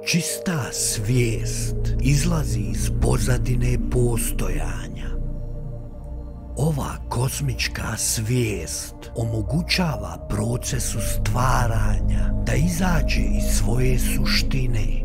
Čista svijest izlazi iz pozadine postojanja. Ova kosmička svijest omogućava procesu stvaranja da izađe iz svoje suštine.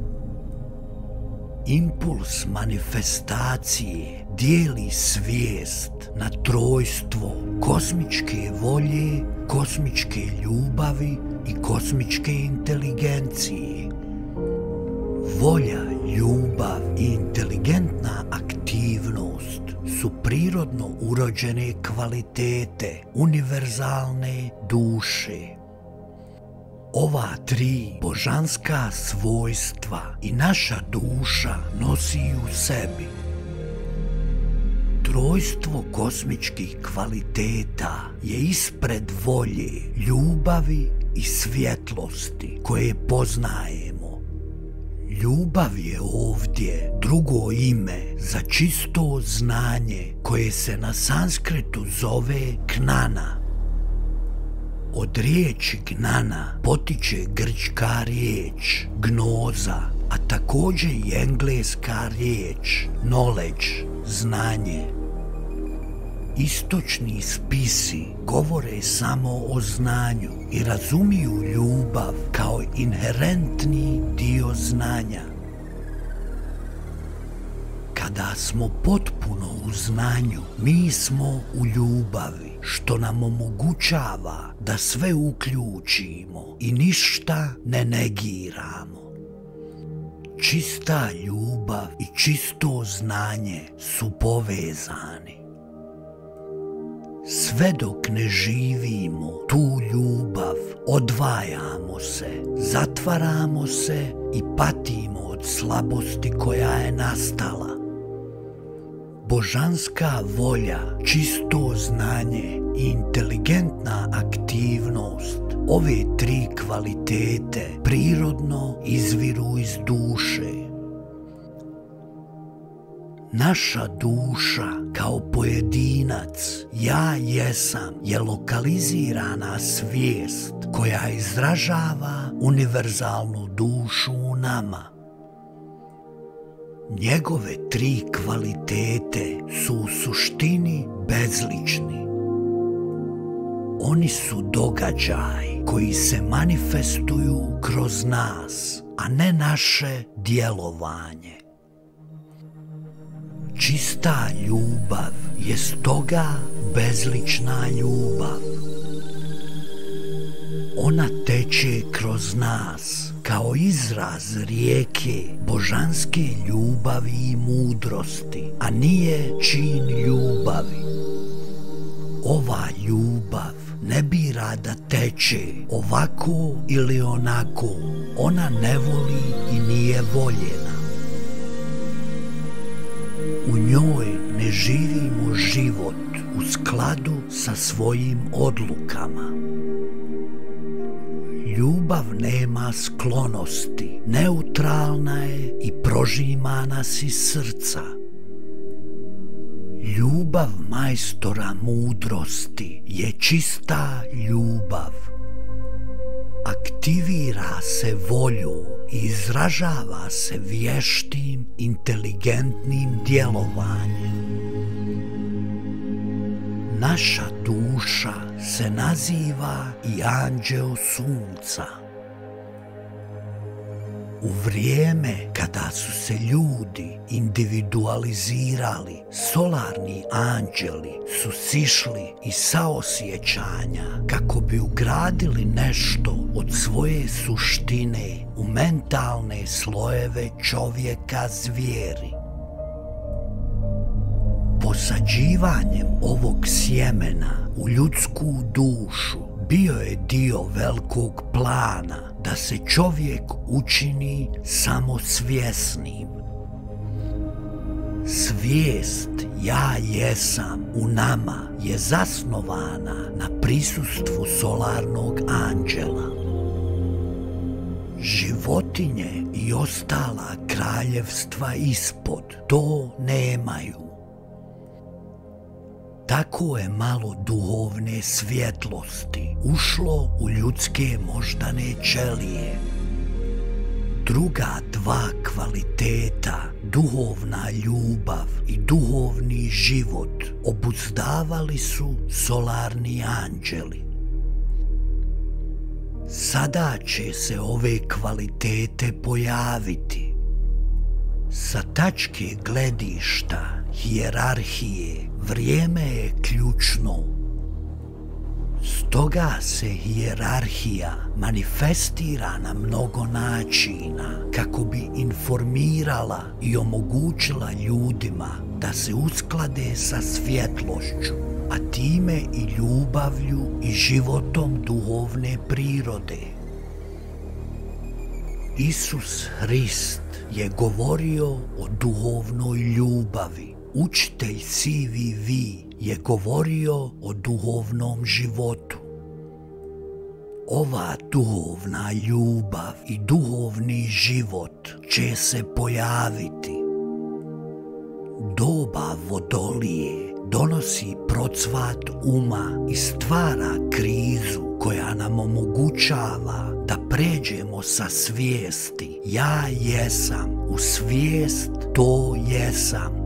Impuls manifestacije dijeli svijest na trojstvo kosmičke volje, kosmičke ljubavi i kosmičke inteligencije. Volja, ljubav i inteligentna aktivnost su prirodno urođene kvalitete univerzalne duše. Ova tri božanska svojstva i naša duša nosi u sebi. Trojstvo kosmičkih kvaliteta je ispred volje, ljubavi i svjetlosti koje poznajemo. Ljubav je ovdje drugo ime za čisto znanje koje se na sanskritu zove knana. Od riječi gnana potiče grčka riječ gnoza, a također i engleska riječ knowledge, znanje. Istočni spisi govore samo o znanju i razumiju ljubav kao inherentni dio znanja. Kada smo potpuno u znanju, mi smo u ljubavi, što nam omogućava da sve uključimo i ništa ne negiramo. Čista ljubav i čisto znanje su povezani. Sve dok ne živimo tu ljubav, odvajamo se, zatvaramo se i patimo od slabosti koja je nastala. Božanska volja, čisto znanje i inteligentna aktivnost, ove tri kvalitete prirodno izviru iz duše. Naša duša kao pojedinac, ja jesam, je lokalizirana svijest koja izražava univerzalnu dušu u nama. Njegove tri kvalitete su u suštini bezlični. Oni su događaj koji se manifestuju kroz nas, a ne naše djelovanje. Čista ljubav je stoga bezlična ljubav. Ona teče kroz nas kao izraz rijeke božanske ljubavi i mudrosti, a nije čin ljubavi. Ova ljubav ne bira da teče ovako ili onako, ona ne voli i nije voljena. U njoj ne živimo život u skladu sa svojim odlukama. Ljubav nema sklonosti, neutralna je i prožima nas iz srca. Ljubav majstora mudrosti je čista ljubav. Aktivira se voljom i izražava se vještim, inteligentnim djelovanjem. Naša duša se naziva i anđeo sunca. U vrijeme kada su se ljudi individualizirali, solarni anđeli su sišli iz saosjećanja kako bi ugradili nešto od svoje suštine u mentalne slojeve čovjeka zvijeri. Posađivanjem ovog sjemena u ljudsku dušu bio je dio velikog plana da se čovjek učini samosvjesnim. Svijest ja jesam u nama je zasnovana na prisustvu solarnog anđela. Životinje i ostala kraljevstva ispod to nemaju. Tako je malo duhovne svjetlosti ušlo u ljudske moždane ćelije. druga dva kvaliteta, duhovna ljubav i duhovni život, obuzdavali su solarni anđeli. Sada će se ove kvalitete pojaviti. Sa tačke gledišta hijerarhije vrijeme je ključno. Stoga se hijerarhija manifestira na mnogo načina kako bi informirala i omogućila ljudima da se usklade sa svjetlošću, a time i ljubavlju i životom duhovne prirode. Isus Hrist je govorio o duhovnoj ljubavi. Učitelj CVV je govorio o duhovnom životu. Ova duhovna ljubav i duhovni život će se pojaviti. Doba vodolije donosi procvat uma i stvara krizu koja nam omogućava da pređemo sa svijesti ja jesam u svijest to jesam.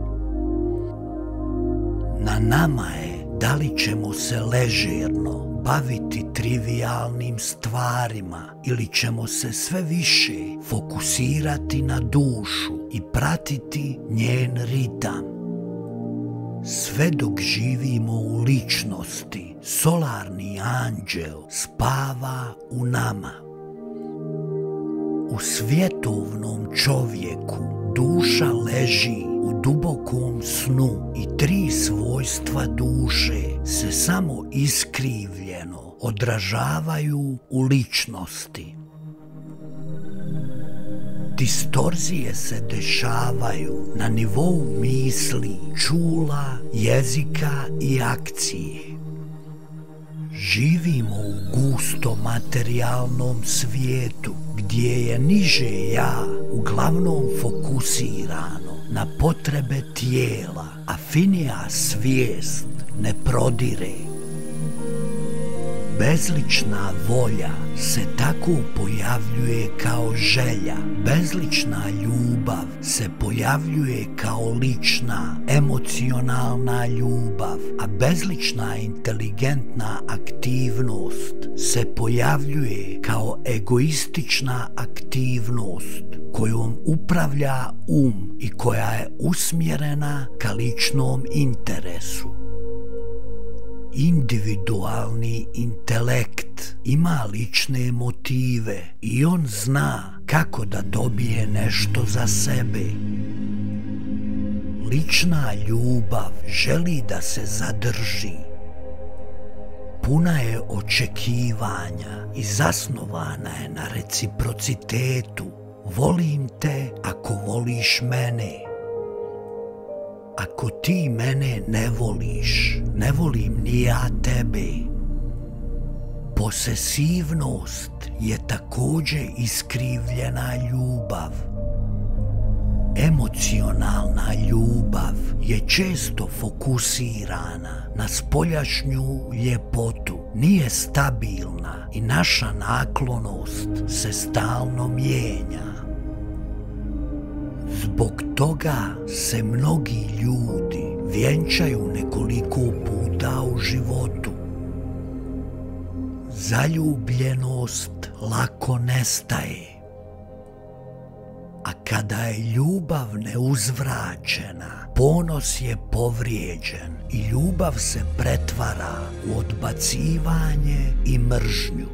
Na nama je da li ćemo se ležerno baviti trivijalnim stvarima ili ćemo se sve više fokusirati na dušu i pratiti njen ritam. Sve dok živimo u ličnosti, solarni anđel spava u nama. U svjetovnom čovjeku duša leži u dubokom snu i tri svojstva duše se samo iskrivljeno odražavaju u ličnosti. Distorzije se dešavaju na nivou misli, čula, jezika i akcije. Živimo u gusto materijalnom svijetu gdje je niže ja uglavnom fokusirano na potrebe tijela, a finija svijest ne prodire. Bezlična volja se tako pojavljuje kao želja, bezlična ljubav se pojavljuje kao lična, emocionalna ljubav, a bezlična inteligentna aktivnost se pojavljuje kao egoistična aktivnost kojom upravlja i koja je usmjerena ka ličnom interesu. Individualni intelekt ima lične motive i on zna kako da dobije nešto za sebe. Lična ljubav želi da se zadrži. Puna je očekivanja i zasnovana je na reciprocitetu. Volim te ako voliš mene. Ako ti mene ne voliš, ne volim ni ja tebe. Posesivnost je također iskrivljena ljubav. Emocionalna ljubav je često fokusirana na spoljašnju ljepotu, nije stabilna i naša naklonost se stalno mijenja. Zbog toga se mnogi ljudi vjenčaju nekoliko puta u životu. Zaljubljenost lako nestaje. A kada je ljubav neuzvraćena, ponos je povrijeđen i ljubav se pretvara u odbacivanje i mržnju.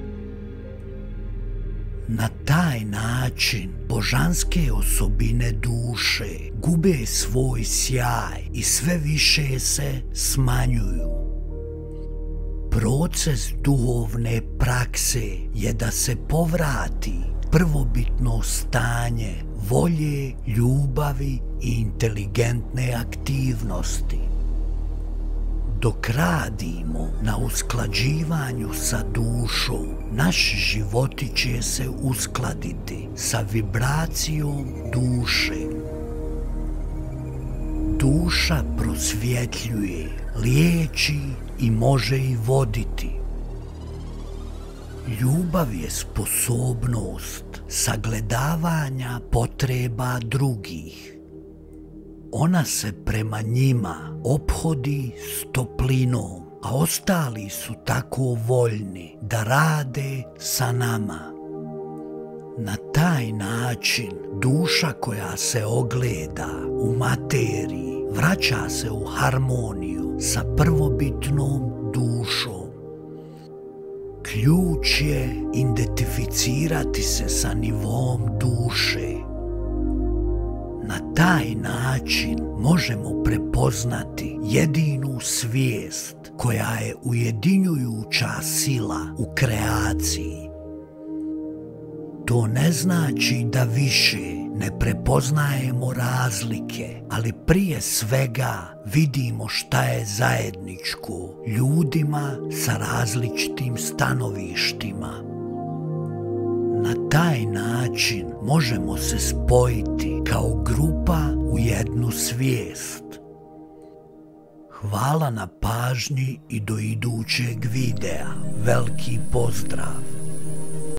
Na taj način božanske osobine duše gube svoj sjaj i sve više se smanjuju. Proces duhovne prakse je da se povrati prvobitno stanje volje, ljubavi i inteligentne aktivnosti. Dok radimo na usklađivanju sa dušom, naši životi će se uskladiti sa vibracijom duše. Duša prosvjetljuje, liječi i može i voditi. Ljubav je sposobnost sagledavanja potreba drugih. Ona se prema njima ophodi s toplinom, a ostali su tako voljni da rade sa nama. Na taj način duša koja se ogleda u materiji vraća se u harmoniju sa prvobitnom dušom. Ključ je identificirati se sa nivom duše. Na taj način možemo prepoznati jedinu svijest koja je ujedinjujuća sila u kreaciji. To ne znači da više ne prepoznajemo razlike, ali prije svega vidimo šta je zajedničko ljudima sa različitim stanovištima. Na taj način možemo se spojiti kao grupa u jednu svijest. Hvala na pažnji i do idućeg videa. Veliki pozdrav!